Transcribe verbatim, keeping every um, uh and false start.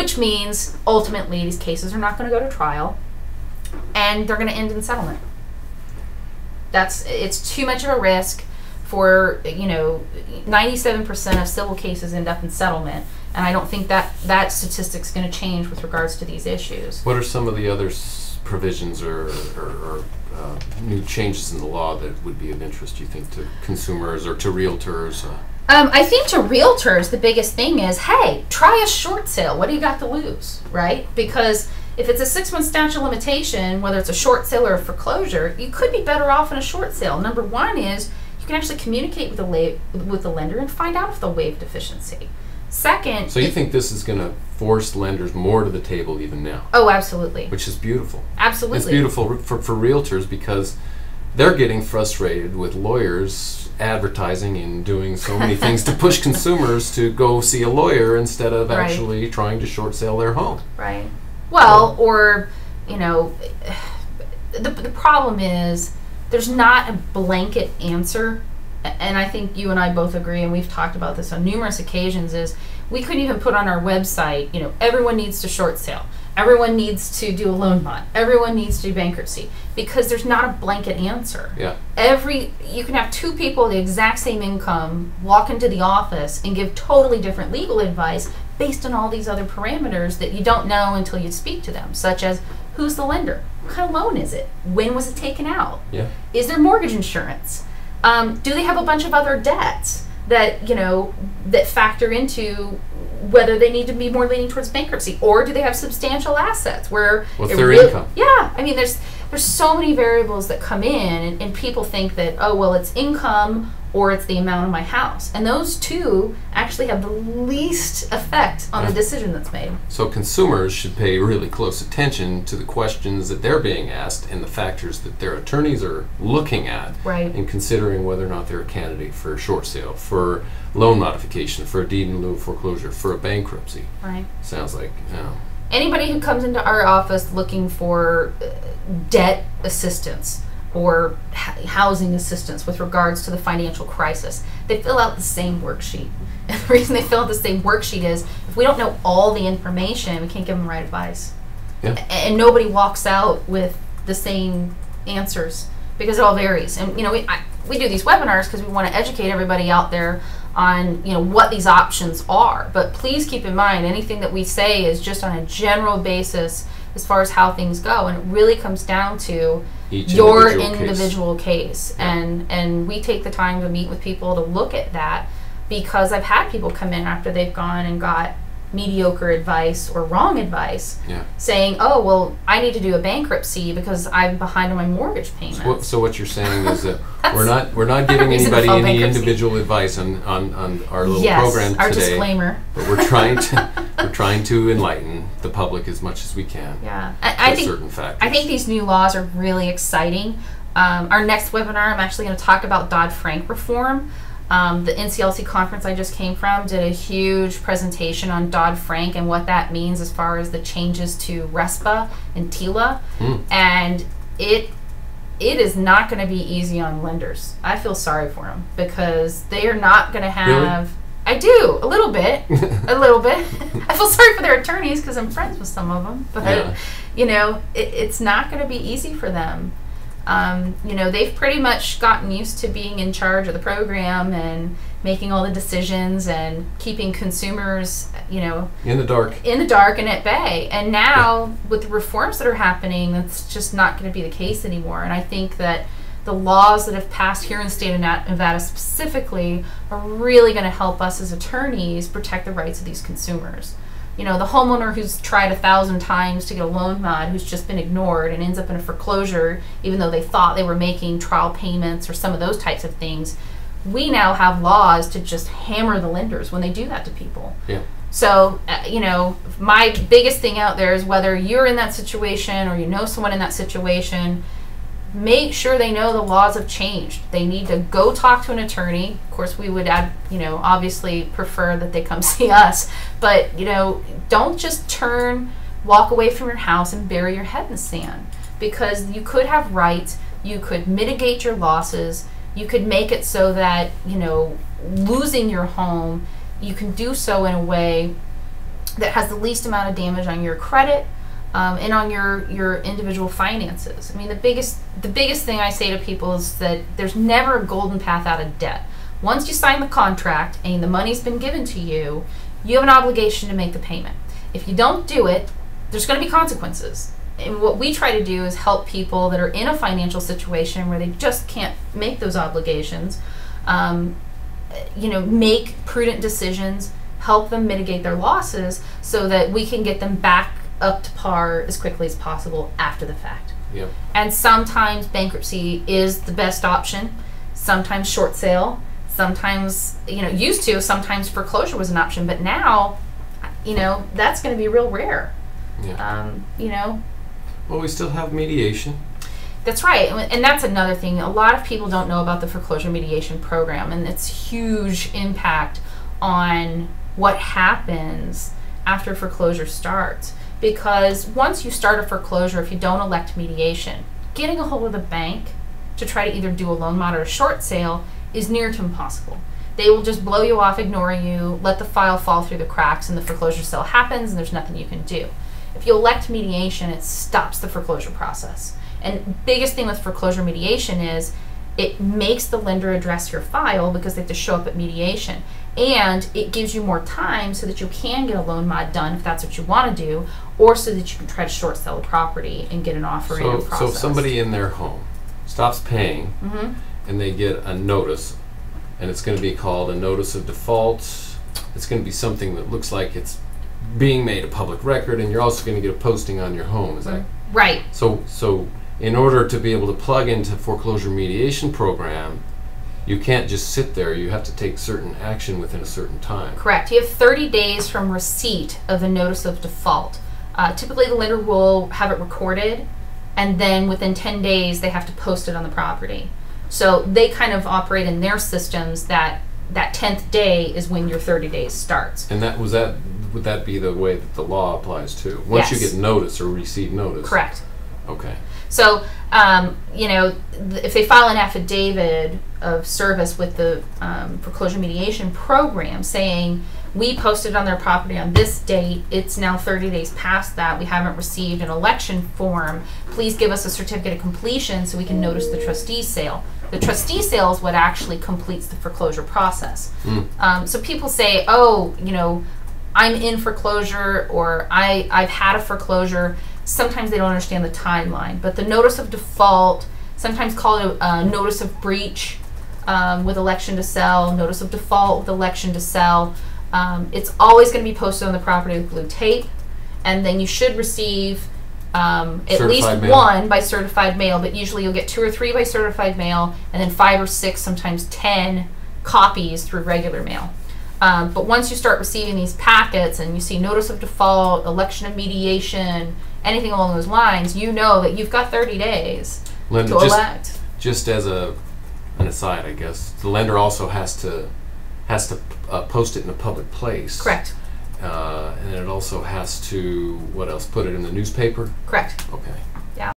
which means ultimately these cases are not going to go to trial and they're going to end in settlement. That's, it's too much of a risk for, you know, ninety-seven percent of civil cases end up in settlement, and I don't think that that statistic's going to change with regards to these issues. What are some of the other s provisions or, or, or uh, new changes in the law that would be of interest, you think, to consumers or to realtors? Uh? Um, I think to realtors, the biggest thing is, hey, try a short sale. What do you got to lose, right? Because if it's a six-month statute of limitation, whether it's a short sale or a foreclosure, you could be better off in a short sale. Number one is you can actually communicate with the la with the lender and find out if they'll waive deficiency. Second, so you think this is going to force lenders more to the table even now? Oh, absolutely. Which is beautiful. Absolutely. It's beautiful for, for realtors because they're getting frustrated with lawyers advertising and doing so many things to push consumers to go see a lawyer instead of right. actually trying to short sale their home. Right. Well, or, you know, the, the problem is there's not a blanket answer, and I think you and I both agree, and we've talked about this on numerous occasions, is we couldn't even put on our website, you know, everyone needs to short sale. Everyone needs to do a loan mod. Everyone needs to do bankruptcy, because there's not a blanket answer. Yeah. Every you can have two people with the exact same income walk into the office and give totally different legal advice based on all these other parameters that you don't know until you speak to them, such as who's the lender, what kind of loan is it, when was it taken out, yeah. is there mortgage insurance, um, do they have a bunch of other debts that you know that factor into whether they need to be more leaning towards bankruptcy, or do they have substantial assets where what's it their really, income? Yeah, I mean, there's there's so many variables that come in, and, and people think that, oh well, it's income or it's the amount of my house, and those two actually have the least effect on yeah. the decision that's made. So consumers should pay really close attention to the questions that they're being asked and the factors that their attorneys are looking at, right, and considering whether or not they're a candidate for a short sale, for loan modification, for a deed in lieu of foreclosure, for a bankruptcy. Right. Sounds like, you know. Anybody who comes into our office looking for uh, debt assistance or housing assistance with regards to the financial crisis, they fill out the same worksheet. And the reason they fill out the same worksheet is if we don't know all the information, we can't give them right advice. Yeah. And nobody walks out with the same answers because it all varies. And you know, we I, we do these webinars because we want to educate everybody out there on you know what these options are. But please keep in mind, anything that we say is just on a general basis as far as how things go, and it really comes down to Each your individual individual case, case. Yeah. and and we take the time to meet with people to look at that, because I've had people come in after they've gone and got mediocre advice or wrong advice, yeah. saying, oh well, I need to do a bankruptcy because I'm behind on my mortgage payments. So what, so what you're saying is that we're not we're not giving anybody any individual advice on, on, on our little yes, program our today. disclaimer. But we're trying to we're trying to enlighten the public as much as we can. Yeah, I, I think certain factors. I think these new laws are really exciting. Um, our next webinar, I'm actually going to talk about Dodd-Frank reform. Um, the N C L C conference I just came from did a huge presentation on Dodd-Frank and what that means as far as the changes to RESPA and TILA, mm. and it it is not going to be easy on lenders. I feel sorry for them because they are not going to have. Really? I do a little bit, a little bit. I feel sorry for their attorneys because I'm friends with some of them, but yeah. you know, it, it's not going to be easy for them. Um, you know, they've pretty much gotten used to being in charge of the program and making all the decisions and keeping consumers, you know, in the dark, in the dark and at bay. And now yeah. with the reforms that are happening, that's just not going to be the case anymore. And I think that the laws that have passed here in the state of Nevada specifically are really going to help us as attorneys protect the rights of these consumers. You know, the homeowner who's tried a thousand times to get a loan mod, who's just been ignored and ends up in a foreclosure, even though they thought they were making trial payments or some of those types of things. We now have laws to just hammer the lenders when they do that to people. Yeah. So, uh, you know, my biggest thing out there is whether you're in that situation or you know someone in that situation, make sure they know the laws have changed. They need to go talk to an attorney. Of course, we would, add, you know, obviously prefer that they come see us. But, you know, don't just turn, walk away from your house and bury your head in the sand. Because you could have rights. You could mitigate your losses. You could make it so that, you know, losing your home, you can do so in a way that has the least amount of damage on your credit um, and on your your individual finances. I mean, the biggest the biggest thing I say to people is that there's never a golden path out of debt. Once you sign the contract and the money's been given to you, you have an obligation to make the payment. If you don't do it, there's going to be consequences. And what we try to do is help people that are in a financial situation where they just can't make those obligations, um, you know, make prudent decisions, help them mitigate their losses so that we can get them back up to par as quickly as possible after the fact. Yep. And sometimes bankruptcy is the best option, sometimes short sale, sometimes, you know, used to, sometimes foreclosure was an option, but now, you know, that's going to be real rare. Yeah. Um, you know, Well, we still have mediation. that's right. And and that's another thing. A lot of people don't know about the foreclosure mediation program and its huge impact on what happens after foreclosure starts. Because once you start a foreclosure, if you don't elect mediation, getting a hold of the bank to try to either do a loan mod or a short sale is near to impossible. They will just blow you off, ignore you, let the file fall through the cracks, and the foreclosure sale happens, and there's nothing you can do. If you elect mediation, it stops the foreclosure process. And biggest thing with foreclosure mediation is it makes the lender address your file because they have to show up at mediation. And it gives you more time so that you can get a loan mod done if that's what you want to do, or so that you can try to short sell a property and get an offer in So, and so process. if somebody in their home stops paying Mhm. and they get a notice, and it's going to be called a notice of default, it's going to be something that looks like it's being made a public record, and you're also going to get a posting on your home. Is that Right. so? So in order to be able to plug into foreclosure mediation program, you can't just sit there. You have to take certain action within a certain time. Correct. You have thirty days from receipt of the notice of default. Uh, typically, the lender will have it recorded, and then within ten days, they have to post it on the property. So they kind of operate in their systems that that tenth day is when your thirty days starts. And that was that. Would that be the way that the law applies too? Once Yes. you get notice or receive notice. Correct. Okay. So, um, you know, th- if they file an affidavit of service with the um, foreclosure mediation program saying, we posted on their property on this date, it's now thirty days past that, we haven't received an election form, please give us a certificate of completion so we can notice the trustee sale. The trustee sale is what actually completes the foreclosure process. Mm. Um, so people say, oh, you know, I'm in foreclosure, or I, I've had a foreclosure. Sometimes they don't understand the timeline. But the notice of default, sometimes called a uh, notice of breach um, with election to sell, notice of default with election to sell. Um, it's always going to be posted on the property with blue tape. And then you should receive um, at Certified least mail. one by certified mail, but usually you'll get two or three by certified mail, and then five or six, sometimes ten copies through regular mail. Um, but once you start receiving these packets and you see notice of default, election of mediation, anything along those lines, you know that you've got thirty days Linda, to just, elect. just as a an aside, I guess the lender also has to has to uh, post it in a public place. Correct. Uh, and it also has to what else? Put it in the newspaper. Correct. Okay.